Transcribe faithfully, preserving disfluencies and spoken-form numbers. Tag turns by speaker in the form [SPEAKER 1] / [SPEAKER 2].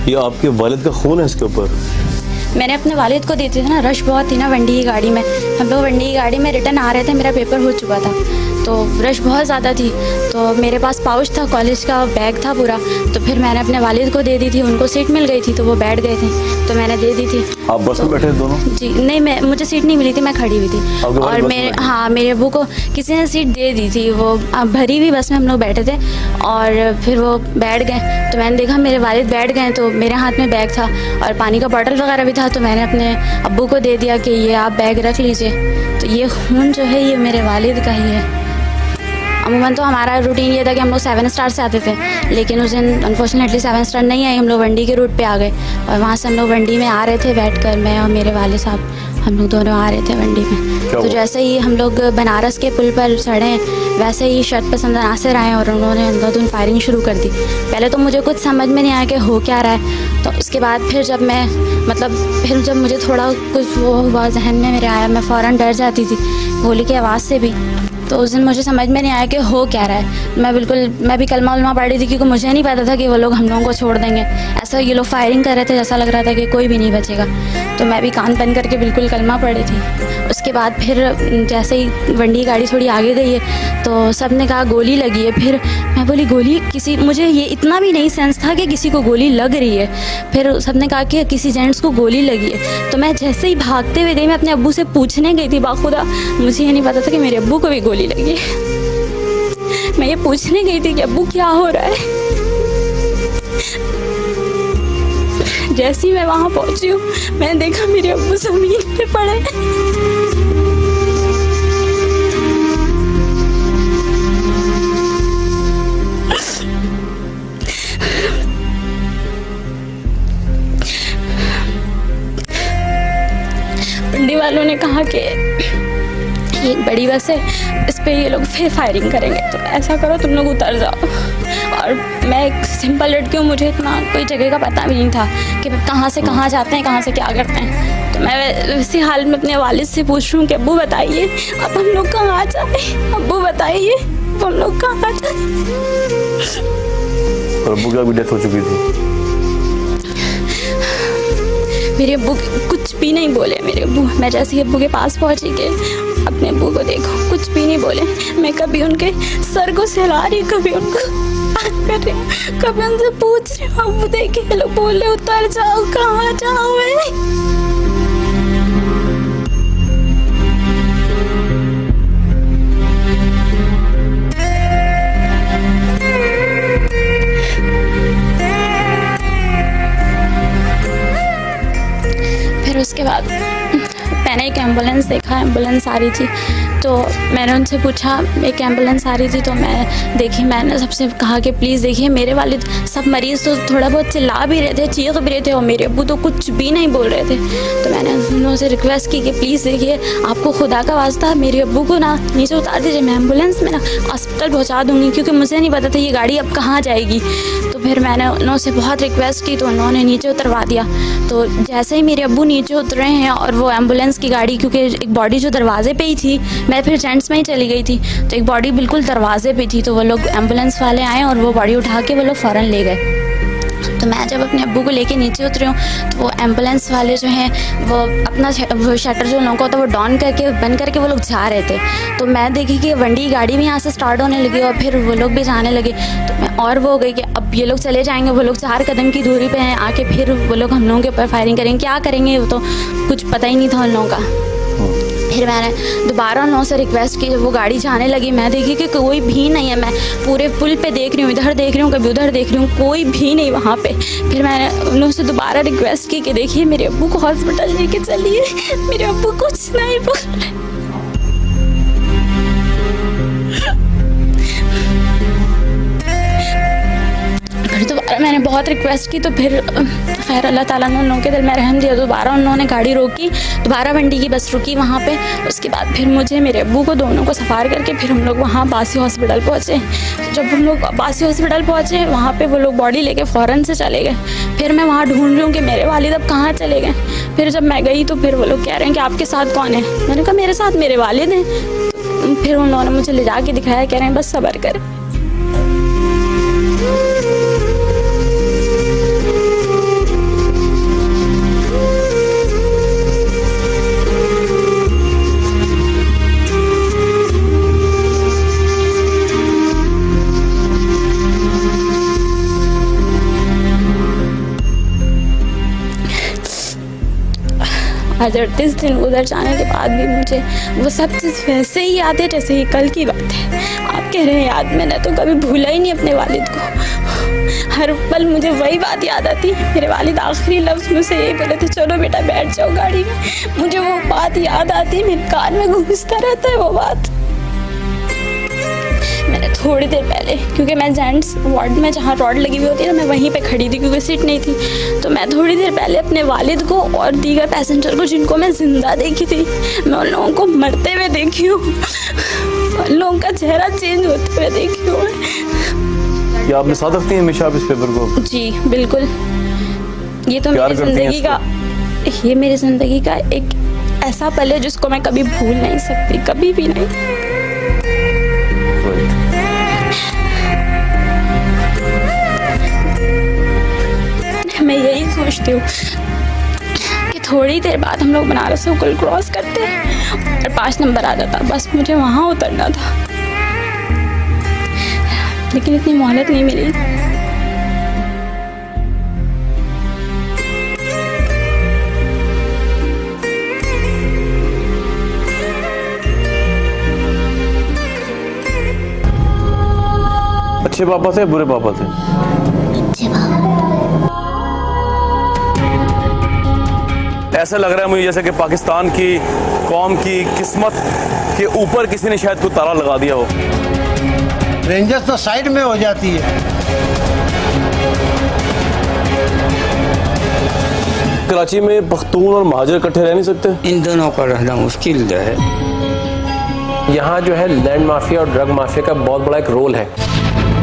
[SPEAKER 1] ये आपके वालिद का खून है इसके ऊपर?
[SPEAKER 2] मैंने अपने वालिद को दी थी ना, रश बहुत थी ना वंडी की गाड़ी में। हम लोग वंडी की गाड़ी में रिटर्न आ रहे थे, मेरा पेपर हो चुका था तो रश बहुत ज़्यादा थी। तो मेरे पास पाउच था, कॉलेज का बैग था पूरा, तो फिर मैंने अपने वालिद को दे दी थी। उनको सीट मिल गई थी तो वो बैठ गए थे, तो मैंने दे दी थी।
[SPEAKER 1] आप बस
[SPEAKER 2] तो,
[SPEAKER 1] में बैठे दोनों?
[SPEAKER 2] जी नहीं, मैं मुझे सीट नहीं मिली थी, मैं खड़ी हुई थी। और मेरे हाँ मेरे अब्बू को किसी ने सीट दे दी थी, वो भरी हुई बस में हम लोग बैठे थे और फिर वो बैठ गए। तो मैंने देखा मेरे वालिद बैठ गए, तो मेरे हाथ में बैग था और पानी का बॉटल वगैरह भी था, तो मैंने अपने अब्बू को दे दिया कि ये आप बैग रख लीजिए। तो ये खून जो है ये मेरे वालिद का ही है। अमूमन तो हमारा रूटीन ये था कि हम लोग सेवन स्टार से आते थे, लेकिन उस दिन अनफॉर्चुनेटली सेवन स्टार नहीं आई, हम लोग वंडी के रूट पे आ गए और वहाँ से हम लोग वंडी में आ रहे थे बैठकर, मैं और मेरे वाले साहब हम लोग दोनों आ रहे थे वंडी में। तो जैसे ही हम लोग बनारस के पुल पर चढ़े वैसे ही शर्ट पसंद नासिर आए और उन्होंने अंधाधुंध फायरिंग शुरू कर दी। पहले तो मुझे कुछ समझ में नहीं आया कि हो क्या रहा है, तो उसके बाद फिर जब मैं मतलब फिर जब मुझे थोड़ा कुछ वो हुआ जहन में मेरे आया, मैं फ़ौरन डर जाती थी गोली की आवाज़ से भी। तो उस दिन मुझे समझ में नहीं आया कि हो क्या रहा है। मैं बिल्कुल मैं भी कलमा उलमा पढ़ रही थी क्योंकि मुझे नहीं पता था कि वो लोग हम लोगों को छोड़ देंगे। ऐसा ये लोग फायरिंग कर रहे थे, जैसा लग रहा था कि कोई भी नहीं बचेगा। तो मैं भी कान बंद करके बिल्कुल कलमा पढ़ी थी। उसके बाद फिर जैसे ही वंडी गाड़ी थोड़ी आगे गई है तो सब ने कहा गोली लगी है। फिर मैं बोली गोली किसी, मुझे ये इतना भी नहीं सेंस था कि किसी को गोली लग रही है। फिर सब ने कहा कि किसी जेंट्स को गोली लगी है। तो मैं जैसे ही भागते हुए गई, मैं अपने अब्बू से पूछने गई थी, बाखुदा मुझे ये नहीं पता था कि मेरे अब्बू को भी गोली लगी है। मैं ये पूछने गई थी कि अब्बू क्या हो रहा है। जैसे ही मैं वहाँ पहुँची हूँ मैंने देखा मेरे अब्बू जमीन पे पड़े। मंडी वालों ने कहा कि ये बड़ी बस है, इस पे ये लोग फिर फायरिंग करेंगे, तो ऐसा करो तुम लोग उतर जाओ। और मैं एक सिंपल लड़की हूँ, मुझे इतना कोई जगह का पता भी नहीं था कि कहाँ से कहाँ जाते हैं, कहाँ से क्या करते हैं। तो मैं इसी हाल में अपने वालिद से पूछ रही हूँ कि अब्बू बताइए अब हम लोग कहाँ जाए, अब्बू बताइए अब हम लोग कहाँ जाए।
[SPEAKER 1] और अब्बू की भी डेथ हो चुकी थी?
[SPEAKER 2] मेरे अब्बू कुछ भी नहीं बोले। मेरे अब्बू, मैं जैसे ही अब्बू के पास पहुंची के अपने अब्बू को देखो कुछ भी नहीं बोले। मैं कभी उनके सर को सहला रही, कभी उनको कर रही हूँ, कभी उनसे पूछ रही हूँ अब्बू देखिए लोग बोले उतर जाओ, कहाँ जाऊँ मैं। फिर उसके बाद मैंने एक एम्बुलेंस देखा, एम्बुलेंस आ रही थी तो मैंने उनसे पूछा, एक एम्बुलेंस आ रही थी तो मैं देखी, मैंने सबसे कहा कि प्लीज़ देखिए मेरे वालिद, सब मरीज़ तो थोड़ा बहुत चिल्ला भी रहे थे, चीख भी रहे थे और मेरे अब्बू तो कुछ भी नहीं बोल रहे थे। तो मैंने उनसे रिक्वेस्ट की कि प्लीज़ देखिए आपको खुदा का वास्ता मेरे अब्बू को ना नीचे उतार दीजिए, मैं एम्बुलेंस में ना हॉस्पिटल पहुँचा दूँगी, क्योंकि मुझे नहीं पता था ये गाड़ी अब कहाँ जाएगी। तो फिर मैंने उनसे बहुत रिक्वेस्ट की तो उन्होंने नीचे उतरवा दिया। तो जैसे ही मेरे अब्बू नीचे उतरे हैं और वो एम्बुलेंस की गाड़ी, क्योंकि एक बॉडी जो दरवाजे पे ही थी, मैं फिर जेंट्स में ही चली गई थी, तो एक बॉडी बिल्कुल दरवाजे पे थी, तो वो लोग एम्बुलेंस वाले आए और वो बॉडी उठा के वो लोग फ़ौरन ले गए। तो मैं जब अपने अब्बू को लेके नीचे उतरी हूँ तो वो एम्बुलेंस वाले जो हैं वो अपना वो शटर जो लोगों का होता है वो डाउन करके बंद करके वो लोग जा रहे थे। तो मैं देखी कि वंडी गाड़ी भी यहाँ से स्टार्ट होने लगी और फिर वो लोग भी जाने लगे। तो मैं और वो हो गई कि अब ये लोग चले जाएंगे, वो लोग चार कदम की दूरी पे हैं, आके फिर वो लोग हम लोगों के ऊपर फायरिंग करेंगे, क्या करेंगे वो तो कुछ पता ही नहीं था उन लोगों का। फिर मैंने दोबारा उन लोगों से रिक्वेस्ट की, जब वो गाड़ी जाने लगी मैं देखी कि कोई भी नहीं है, मैं पूरे पुल पे देख रही हूँ, इधर देख रही हूँ, कभी उधर देख रही हूँ, कोई भी नहीं वहाँ पे। फिर मैंने उन लोगों से दोबारा रिक्वेस्ट की कि देखिए मेरे अब्बू को हॉस्पिटल लेके चलिए, मेरे अब्बू कुछ नहीं बोल रहे। फिर दोबारा मैंने बहुत रिक्वेस्ट की तो फिर खैर अल्लाह ताला ने उन लोगों के दिल में रहम दिया, दोबारा उन लोगों ने गाड़ी रोकी, दोबारा वंडी की बस रुकी वहाँ पे। उसके बाद फिर मुझे मेरे अब्बू को दोनों को सफ़ार करके फिर हम लोग वहाँ बासी हॉस्पिटल पहुँचे। जब हम लोग बासी हॉस्पिटल पहुँचे वहाँ पे वो लोग बॉडी लेके फ़ौरन से चले गए। फिर मैं वहाँ ढूंढ रही हूँ कि मेरे वालिद अब कहाँ चले गए। फिर जब मैं गई तो फिर वो लोग कह रहे हैं कि आपके साथ कौन है। मैंने कहा मेरे साथ मेरे वालिद हैं। फिर उन लोगों ने मुझे ले जा के दिखाया, कह रहे हैं बस सब्र कर। अड़तीस दिन उधर जाने के बाद भी मुझे वो सब चीज़ वैसे ही याद है जैसे ही कल की बात है। आप कह रहे हैं याद, मैंने तो कभी भूला ही नहीं अपने वालिद को। हर पल मुझे वही बात याद आती है। मेरे वालिद आखिरी लफ्ज़ मुझसे यही बोले थे, चलो बेटा बैठ जाओ गाड़ी में। मुझे वो बात याद आती है, मेरे कान में गूंजता रहता है वो बात। मैंने थोड़ी देर पहले, क्योंकि मैं जेंट्स वार्ड में जहाँ रॉड लगी हुई होती है ना, मैं वहीं पे खड़ी थी क्योंकि सीट नहीं थी, तो मैं थोड़ी देर पहले अपने वालिद को और दीगर पैसेंजर को जिनको मैं जिंदा देखी थी, मैं उन लोगों को मरते हुए देखी हूँ, उन लोगों का चेहरा चेंज होते हुए देखी हूँ।
[SPEAKER 1] क्या आपने साथ रखती हैं हमेशा आप इस पेपर को?
[SPEAKER 2] जी बिल्कुल, ये तो मेरी जिंदगी का ये मेरी जिंदगी का एक ऐसा पल है जिसको मैं कभी भूल नहीं सकती, कभी भी नहीं। मैं यही सोचती हूँ कि थोड़ी देर बाद हम लोग बनारस से कुल क्रॉस करते हैं और पाँच नंबर आ जाता, बस मुझे वहाँ उतरना था, लेकिन इतनी मोहलत नहीं मिली।
[SPEAKER 1] अच्छे पापा थे, बुरे पापा थे?
[SPEAKER 2] अच्छे पापा।
[SPEAKER 1] ऐसा लग रहा है मुझे जैसे कि पाकिस्तान की कौम की किस्मत के ऊपर किसी ने शायद कोई ताला लगा दिया हो।
[SPEAKER 3] रेंजर्स तो साइड में हो जाती है।
[SPEAKER 1] कराची में पख्तून और महाजर इकट्ठे रह नहीं सकते?
[SPEAKER 4] इन दोनों का रहना मुश्किल है।
[SPEAKER 5] यहाँ जो है लैंड माफिया और ड्रग माफिया का बहुत बड़ा एक रोल है।